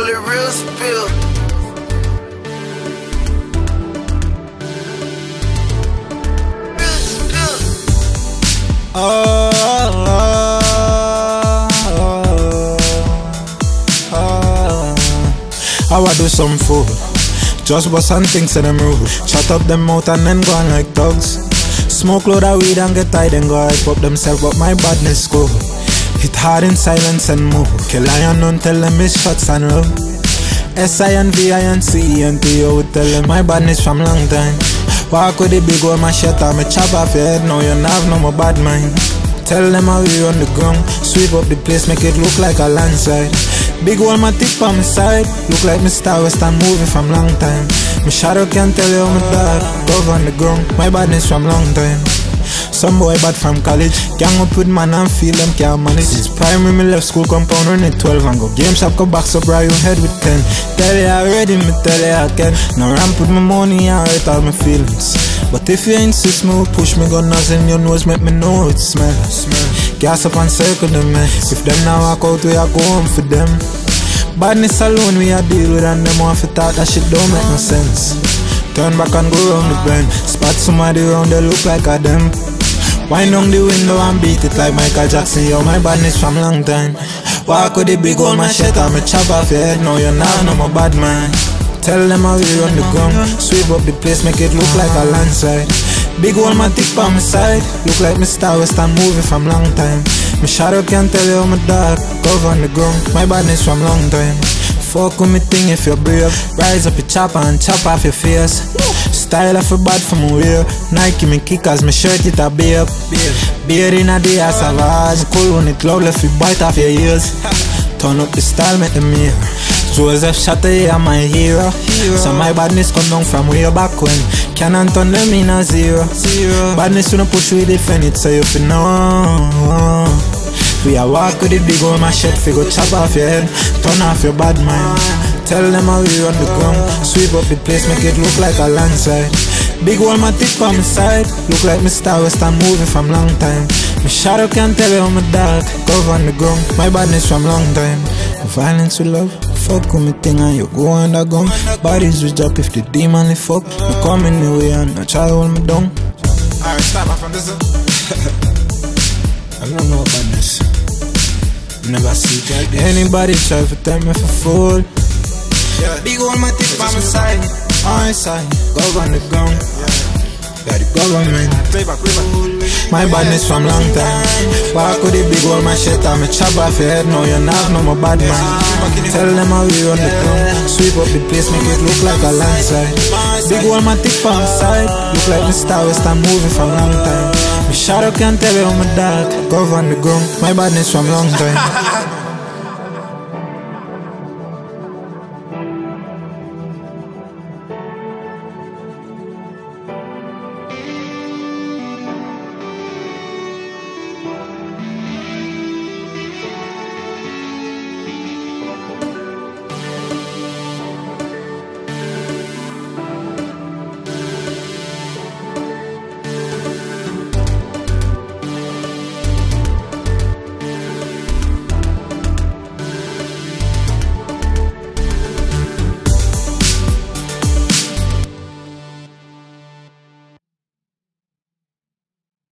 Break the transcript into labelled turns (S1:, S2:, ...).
S1: it real spill.
S2: I wanna do some food. Just bust and things to them rude. Shut up them mouth and then go on like thugs. Smoke load of weed and get tired and go hype up themselves, but my badness go. Hit hard in silence and move. Kill lion and tell them it's shots and love. S-I-N-V-I-N-C-E-N-T, I would tell them my badness from long time. Walk with the big old machete, me chop off your head, now you don't have no more bad mind. Tell them how we run the ground, sweep up the place, make it look like a landslide. Big old my tip on my side, look like me Star West, I'm moving from long time. My shadow can't tell you how my dog, cover on the ground, my badness from long time. Some boy bad from college, gang up with man and feel them can't manage. It's primary, me left school compound run it 12 and go game shop, go box up right your head with 10. Tell you already, me tell you again. Now ramp with my money and hurt all my feelings. But if you insist, me will push me gun nozzle in your nose, make me know it smell. Gas up and circle them, man. If them now walk out, we are go home for them. Badness alone, we are deal with, and them want to talk that shit don't make no sense. Turn back and go round the bend. Spot somebody round, they look like a them. Wind down the window and beat it like Michael Jackson. Yo, my badness from long time. Walk with the big old machete, me chop off your head. Now you're not no more bad man. Tell them how we run the ground, sweep up the place, make it look like a landslide. Big old my tip on my side, look like me Star West, I'm moving from long time. My shadow can't tell you how my dog, cover on the ground, my badness from long time. Fuck with me thing if you're brave, rise up your chopper and chop off your face. Style of a bad from my wear, Nike me kickers, my shirt it a beer. Beer in a day, I savage, cool when it loud, left you bite off your ears. Turn up the style, make them hear. Joseph Shatter, yeah, my hero. So my badness come down from way back when. Can't turn them in a zero. Badness you don't push, we defend it, so you feel know. We a walk with the big old machete, fi go chop off your head, turn off your bad mind. Tell them how we run the ground, sweep up the place, make it look like a landslide. Big old my tip on my side, look like me Star West, I'm moving from long time. My shadow can't tell you how my dark, cover on the ground, my badness from long time. Violence with love, fuck with me thing and you go on the gun. Bodies will drop if the demon lift up. Me come in the way and I try to hold me down.
S3: Alright, stop from this.
S2: I don't know about this. Never see it like this. Anybody try to tell me for fool.
S3: Yeah.
S2: Big old my tip on my side, on my side, go on the ground. Got the government.
S3: Playback.
S2: My badness from long time. Walk with the big old machete, me chop off your head. Now you're not no more bad man. Tell them how we run the ground, sweep up the place, make it look like a landslide. Big old my tip on my side, look like me Star West, I'm moving from long time. My shadow can't tell you how my dog, cover on the ground, my badness from long time.